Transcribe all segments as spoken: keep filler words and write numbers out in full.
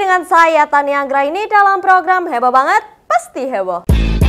dengan saya Tania Anggraini dalam program Heboh Banget, Pasti Heboh.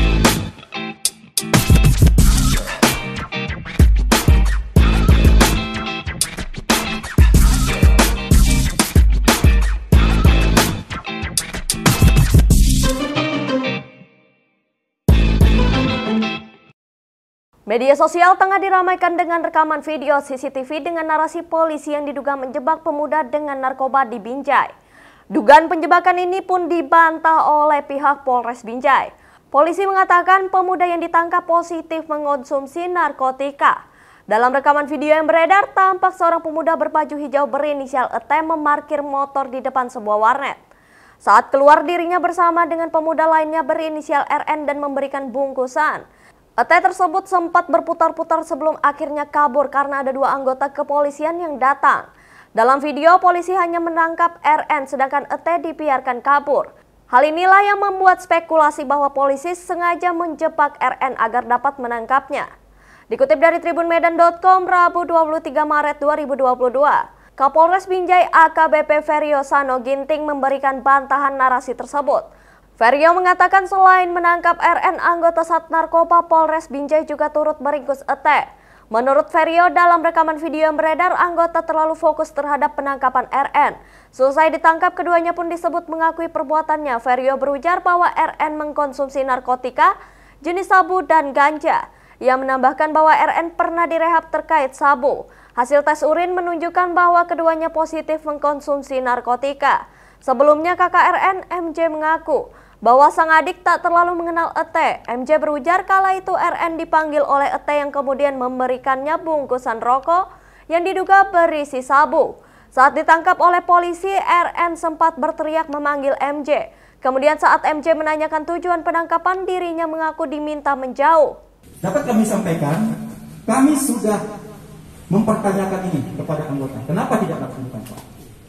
Media sosial tengah diramaikan dengan rekaman video C C T V dengan narasi polisi yang diduga menjebak pemuda dengan narkoba di Binjai. Dugaan penjebakan ini pun dibantah oleh pihak Polres Binjai. Polisi mengatakan pemuda yang ditangkap positif mengonsumsi narkotika. Dalam rekaman video yang beredar, tampak seorang pemuda berbaju hijau berinisial E T memarkir motor di depan sebuah warnet. Saat keluar, dirinya bersama dengan pemuda lainnya berinisial R N dan memberikan bungkusan. E T tersebut sempat berputar-putar sebelum akhirnya kabur karena ada dua anggota kepolisian yang datang. Dalam video, polisi hanya menangkap R N sedangkan E T dibiarkan kabur. Hal inilah yang membuat spekulasi bahwa polisi sengaja menjebak R N agar dapat menangkapnya. Dikutip dari tribun medan titik com Rabu dua puluh tiga Maret dua ribu dua puluh dua, Kapolres Binjai A K B P Ferio Sano Ginting memberikan bantahan narasi tersebut. Ferio mengatakan selain menangkap R N, anggota Sat Narkoba Polres Binjai juga turut meringkus E T. Menurut Ferio, dalam rekaman video yang beredar, anggota terlalu fokus terhadap penangkapan R N. Selesai ditangkap, keduanya pun disebut mengakui perbuatannya. Ferio berujar bahwa R N mengkonsumsi narkotika jenis sabu dan ganja. Ia menambahkan bahwa R N pernah direhab terkait sabu. Hasil tes urin menunjukkan bahwa keduanya positif mengkonsumsi narkotika. Sebelumnya kakak R N, M J, mengaku bahwa sang adik tak terlalu mengenal E T. M J berujar kala itu R N dipanggil oleh E T yang kemudian memberikannya bungkusan rokok yang diduga berisi sabu. Saat ditangkap oleh polisi, R N sempat berteriak memanggil M J. Kemudian saat M J menanyakan tujuan penangkapan, dirinya mengaku diminta menjauh. Dapat kami sampaikan, kami sudah mempertanyakan ini kepada anggota. Kenapa tidak lakukan, Pak?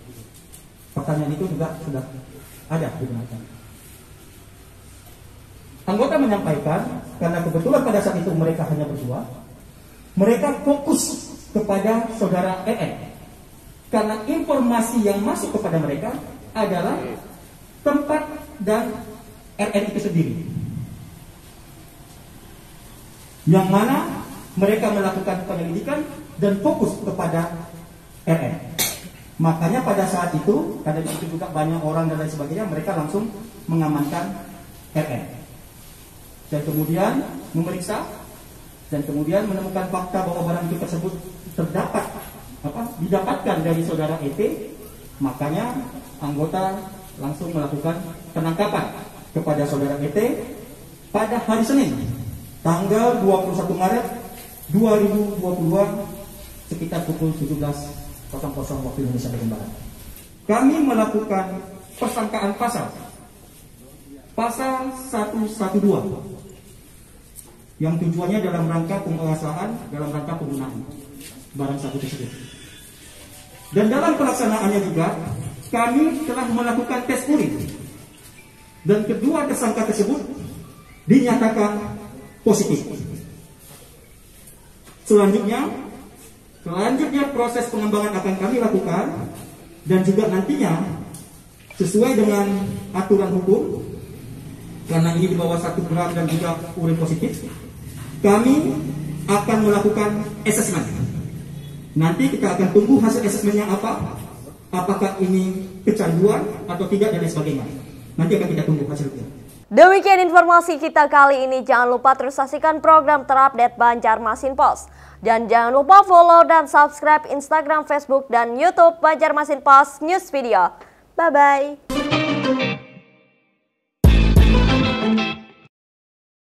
Pertanyaan itu juga sudah ada di belakang. Anggota menyampaikan, karena kebetulan pada saat itu mereka hanya berdua, mereka fokus kepada saudara E N. Karena informasi yang masuk kepada mereka adalah tempat dan R N itu sendiri. Yang mana mereka melakukan penyelidikan dan fokus kepada R N. Makanya pada saat itu, karena itu juga banyak orang dan lain sebagainya, mereka langsung mengamankan R N. Dan kemudian memeriksa dan kemudian menemukan fakta bahwa barang itu tersebut terdapat apa didapatkan dari saudara E T, makanya anggota langsung melakukan penangkapan kepada saudara E T pada hari Senin tanggal dua puluh satu Maret dua ribu dua puluh dua sekitar pukul tujuh belas waktu Indonesia bagian Barat. Kami melakukan persangkaan pasal pasal seratus dua belas yang tujuannya dalam rangka pengasahan, dalam rangka penggunaan barang sabu tersebut. Dan dalam pelaksanaannya juga kami telah melakukan tes urin dan kedua tersangka tersebut dinyatakan positif. Selanjutnya, selanjutnya proses pengembangan akan kami lakukan dan juga nantinya sesuai dengan aturan hukum, karena ini di bawah satu gram dan juga urin positif, kami akan melakukan asesmen. Nanti kita akan tunggu hasil asesmennya apa, apakah ini kecanduan atau tidak dan lain sebagainya. Nanti akan kita tunggu hasilnya. Demikian informasi kita kali ini. Jangan lupa terus saksikan program terupdate Banjarmasin Post. Dan jangan lupa follow dan subscribe Instagram, Facebook, dan YouTube Banjarmasin Post News Video. Bye-bye.